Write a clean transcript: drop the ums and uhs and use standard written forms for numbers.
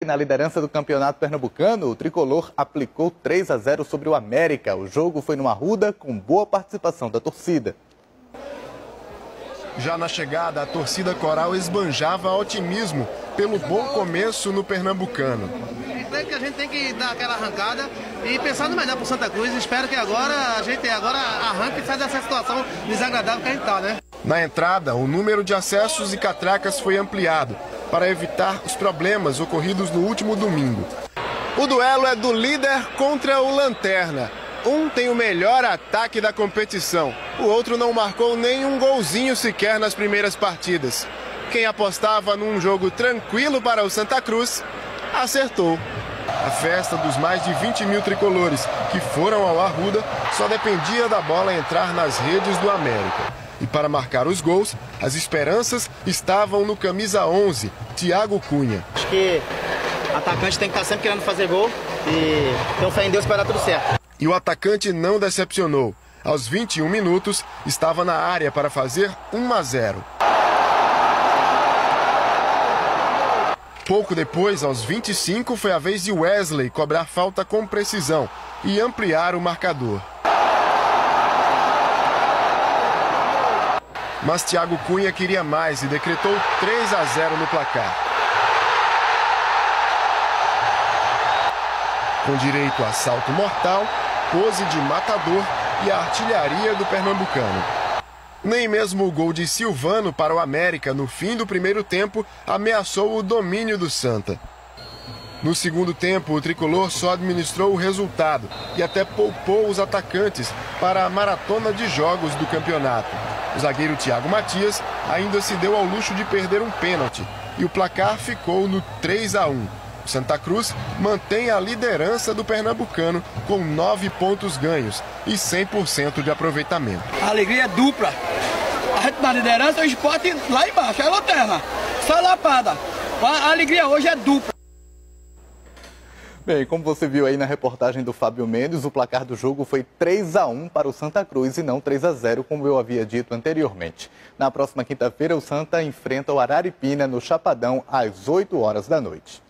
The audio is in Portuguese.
Na liderança do campeonato pernambucano, o tricolor aplicou 3-0 sobre o América. O jogo foi numa arruda com boa participação da torcida. Já na chegada, a torcida coral esbanjava otimismo pelo bom começo no pernambucano. Creio que a gente tem que dar aquela arrancada e pensar no melhor para o Santa Cruz. Espero que agora a gente arranque e saia dessa situação desagradável que a gente está, né? Na entrada, o número de acessos e catracas foi ampliado para evitar os problemas ocorridos no último domingo. O duelo é do líder contra o lanterna. Um tem o melhor ataque da competição, o outro não marcou nenhum golzinho sequer nas primeiras partidas. Quem apostava num jogo tranquilo para o Santa Cruz, acertou. A festa dos mais de 20 mil tricolores que foram ao Arruda só dependia da bola entrar nas redes do América. E para marcar os gols, as esperanças estavam no camisa 11, Thiago Cunha. Acho que o atacante tem que estar sempre querendo fazer gol e ter fé em Deus para dar tudo certo. E o atacante não decepcionou. Aos 21 minutos, estava na área para fazer 1-0. Pouco depois, aos 25, foi a vez de Wesley cobrar falta com precisão e ampliar o marcador. Mas Thiago Cunha queria mais e decretou 3-0 no placar. Com direito a salto mortal, pose de matador e a artilharia do pernambucano. Nem mesmo o gol de Silvano para o América no fim do primeiro tempo ameaçou o domínio do Santa. No segundo tempo, o tricolor só administrou o resultado e até poupou os atacantes para a maratona de jogos do campeonato. O zagueiro Thiago Matias ainda se deu ao luxo de perder um pênalti e o placar ficou no 3-1. O Santa Cruz mantém a liderança do pernambucano com 9 pontos ganhos e 100% de aproveitamento. A alegria é dupla. A gente na liderança, o Sport lá embaixo, é a lanterna. Só lapada. A alegria hoje é dupla. Bem, como você viu aí na reportagem do Fábio Mendes, o placar do jogo foi 3-1 para o Santa Cruz e não 3-0, como eu havia dito anteriormente. Na próxima quinta-feira, o Santa enfrenta o Araripina no Chapadão às 8 horas da noite.